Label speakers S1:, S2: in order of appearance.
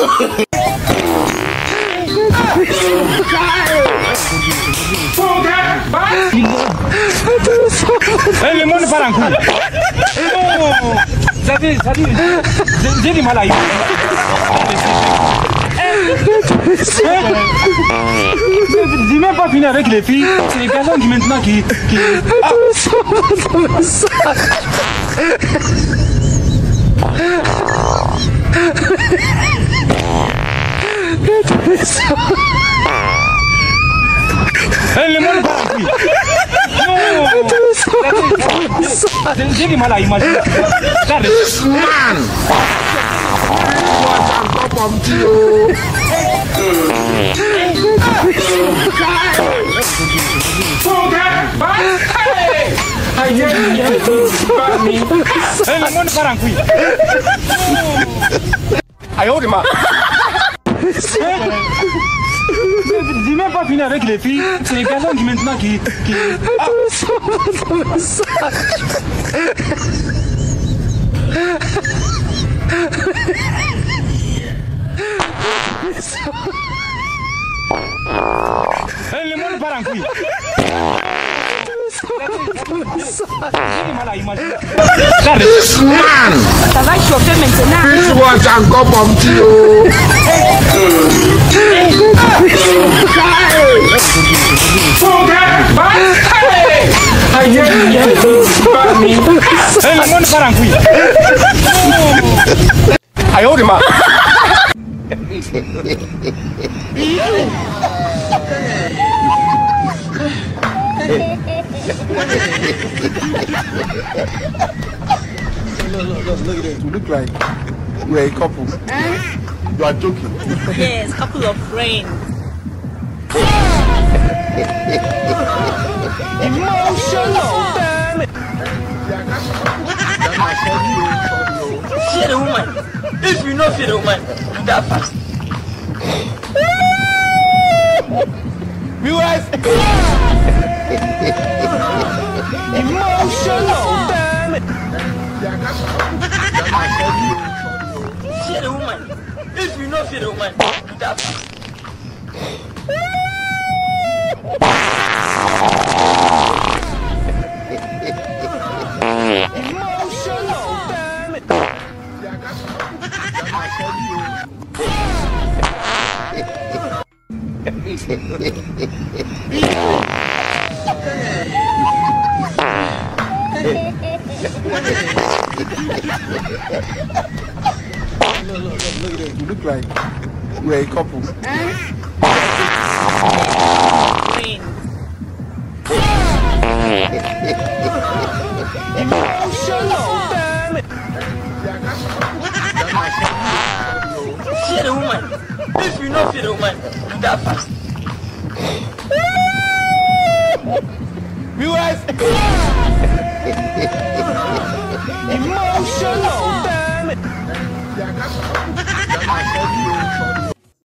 S1: Le monde part en couille. J'ai du mal à y j'ai même pas fini avec les filles. C'est les garçons qui maintenant qui... Le monde part en couille. J'ai du mal à imaginer. Le monde part en couille. J'ai même pas fini avec les filles. C'est les garçons qui maintenant qui... Le monde part en couille. J'ai du mal à imaginer.
S2: Ça va chauffer maintenant.
S3: Tu vois, j'ai encore mon petit
S1: Le monde part en couille.
S3: Look at it. You look like we're a couple. You are joking.
S2: Yes, couple of friends.
S1: Emotional, damn it.
S2: See the woman. If you not see the woman, do that fast.
S1: Viewers. Emotional, damn it.
S2: See the woman. If you not see the woman, do that fast.
S1: Emotional, damn it.
S3: Look at it. You look like we're a couple.
S1: Emotional, damn it.
S2: See the woman. If you not see the woman, do that fast.
S1: Viewers.